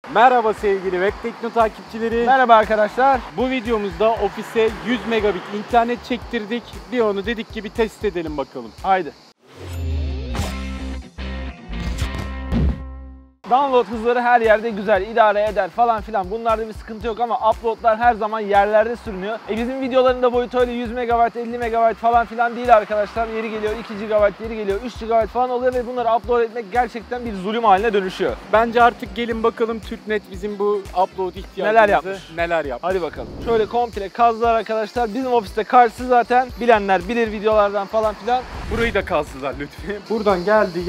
Merhaba sevgili Webtekno takipçileri. Merhaba arkadaşlar. Bu videomuzda ofise 100 megabit internet çektirdik. Bir onu dedik ki bir test edelim bakalım. Haydi. Download hızları her yerde güzel, idare eder falan filan. Bunlarda bir sıkıntı yok ama uploadlar her zaman yerlerde sürünüyor. Bizim videoların da boyutu öyle 100 MB, 50 MB falan filan değil arkadaşlar. Yeri geliyor 2 GB, yeri geliyor 3 GB falan oluyor ve bunları upload etmek gerçekten bir zulüm haline dönüşüyor. Bence artık gelin bakalım TürkNet bizim bu upload ihtiyacımızı neler yapmış. Hadi bakalım. Şöyle komple kazdılar arkadaşlar. Bizim ofiste karşısı zaten. Bilenler bilir videolardan falan filan. Burayı da kazdılar lütfen. Buradan geldi.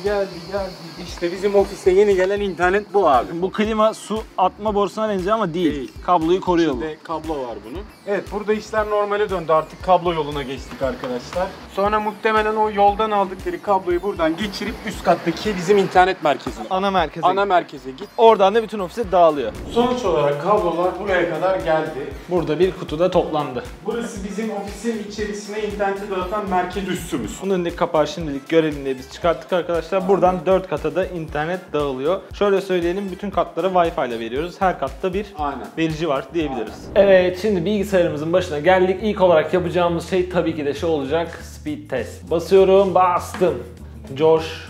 İşte bizim ofise yeni gelen internet bu abi. Bu klima su atma borusuna benziyor ama değil. Kabloyu koruyor bu. İçinde kablo var bunun. Evet, burada işler normale döndü. Artık kablo yoluna geçtik arkadaşlar. Sonra muhtemelen o yoldan aldıkları kabloyu buradan geçirip üst kattaki bizim internet merkezine. Ana merkeze git. Oradan da bütün ofise dağılıyor. Sonuç olarak kablolar buraya kadar geldi. Burada bir kutuda toplandı. Burası bizim ofisin içerisine interneti dağıtan merkez üssümüz. Bunun önündeki kapağı şimdilik görelim diye biz çıkarttık arkadaşlar. Buradan 4 kata da internet dağılıyor. Şöyle söyleyelim, bütün katlara Wi-Fi ile veriyoruz. Her katta bir verici var diyebiliriz. Evet, şimdi bilgisayarımızın başına geldik. İlk olarak yapacağımız şey tabii ki de şu olacak. Speed test. Basıyorum, bastım. Coş.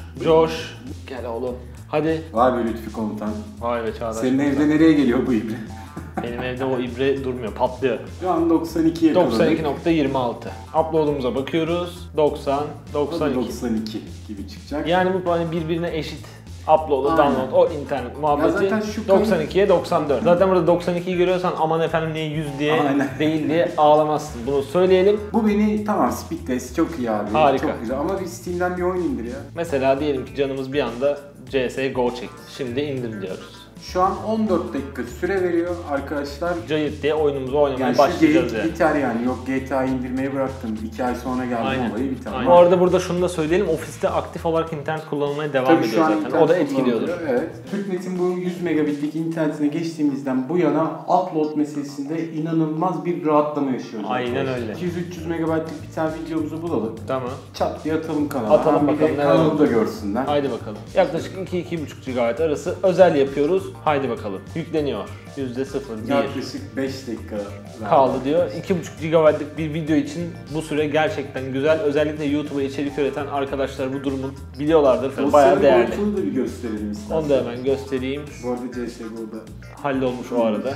Gel oğlum. Hadi. Vay be Lütfi komutan. Vay be Çağdaş. Senin evde nereye geliyor bu ibre? Benim evde o ibre durmuyor, patlıyor. Şu an 92 yakaladık. 92.26. Upload'umuza bakıyoruz. 90, 92. 92 gibi çıkacak. Yani bu hani birbirine eşit. Upload, download, o internet muhabbeti 92'ye 94. Zaten burada 92'yi görüyorsan aman efendim niye 100 diye değil diye ağlamazsın. Bunu söyleyelim. Bu beni tamam, speed test çok iyi abi. Harika. Çok güzel ama bir Steam'den bir oyun indir ya. Mesela diyelim ki canımız bir anda CSGO çekti. Şimdi indir diyoruz. Şu an 14 dakika süre veriyor arkadaşlar. Cayırt diye oyunumuzu oynamaya Yani başlayacağız yani. Biter yani. Yok, GTA'yı indirmeyi bıraktım. 2 ay sonra geldi olayı biter. Bu arada burada şunu da söyleyelim. Ofiste aktif olarak internet kullanılmaya devam ediyor zaten. O da etkiliyordur. Evet. TürkNet'in bu 100 megabitlik internetine geçtiğimizden bu yana upload meselesinde inanılmaz bir rahatlama yaşıyoruz. Aynen öyle. 200-300 megabaytlık bir tane videomuzu bulalım. Tamam. Çat diye atalım kanala. Atalım bakalım. Kanalı da görsünler. Haydi bakalım. Yaklaşık 2-2,5 GB arası özel yapıyoruz. Haydi bakalım. Yükleniyor. %0, Yaklaşık 5 dakika kaldı diyor. 2,5 GB'lık bir video için bu süre gerçekten güzel. Özellikle YouTube'a içerik üreten arkadaşlar bu durumu biliyorlardır. Bayağı değerli. Dosyanın da bir gösterelim istersen. Onu da hemen göstereyim. Bu arada CSGO'da hallolmuş o arada.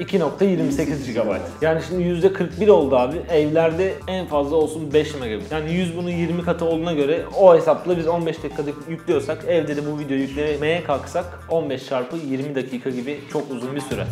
2.28 GB. Yani şimdi %41 oldu abi. Evlerde en fazla olsun 5 megabit. Yani 100 bunun 20 katı olduğuna göre o hesapla biz 15 dakikada yüklüyorsak evde de bu videoyu yüklemeye kalksak 15 çarpı 20 dakika gibi çok uzun bir süre.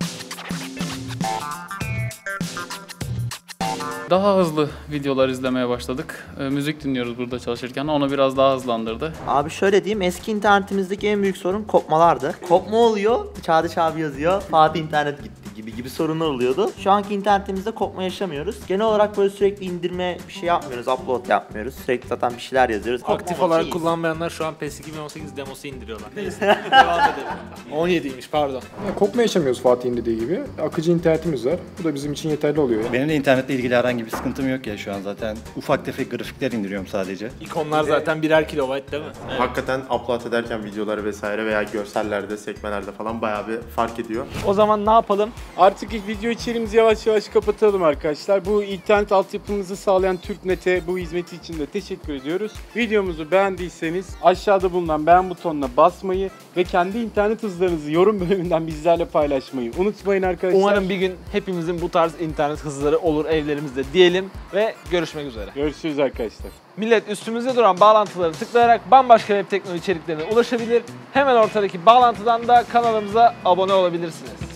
Daha hızlı videolar izlemeye başladık. Müzik dinliyoruz burada çalışırken. Onu biraz daha hızlandırdı. Abi şöyle diyeyim, eski internetimizdeki en büyük sorun kopmalardı. Kopma oluyor, Çağdaş abi yazıyor, Fatih internet gitti gibi sorunlar oluyordu. Şu anki internetimizde kopma yaşamıyoruz. Genel olarak böyle sürekli indirme bir şey yapmıyoruz, upload yapmıyoruz. Sürekli zaten bir şeyler yazıyoruz. Aktif olarak kullanmayanlar şu an PES 2018 demosu indiriyorlar. Neyse, devam edelim. 17'ymiş pardon. Kopma yaşamıyoruz Fatih'in dediği gibi. Akıcı internetimiz var. Bu da bizim için yeterli oluyor. Benim de internetle ilgili herhangi bir sıkıntım yok ya şu an zaten. Ufak tefek grafikler indiriyorum sadece. İkonlar zaten birer kilobayt değil mi? Evet. Hakikaten upload ederken videoları vesaire veya görsellerde, sekmelerde falan bayağı bir fark ediyor. O zaman ne yapalım? Artık ilk video içeriğimizi yavaş yavaş kapatalım arkadaşlar. Bu internet altyapımızı sağlayan TürkNet'e bu hizmeti için de teşekkür ediyoruz. Videomuzu beğendiyseniz aşağıda bulunan beğen butonuna basmayı ve kendi internet hızlarınızı yorum bölümünden bizlerle paylaşmayı unutmayın arkadaşlar. Umarım bir gün hepimizin bu tarz internet hızları olur evlerimizde diyelim ve görüşmek üzere. Görüşürüz arkadaşlar. Millet üstümüzde duran bağlantıları tıklayarak bambaşka web teknoloji içeriklerine ulaşabilir. Hemen ortadaki bağlantıdan da kanalımıza abone olabilirsiniz.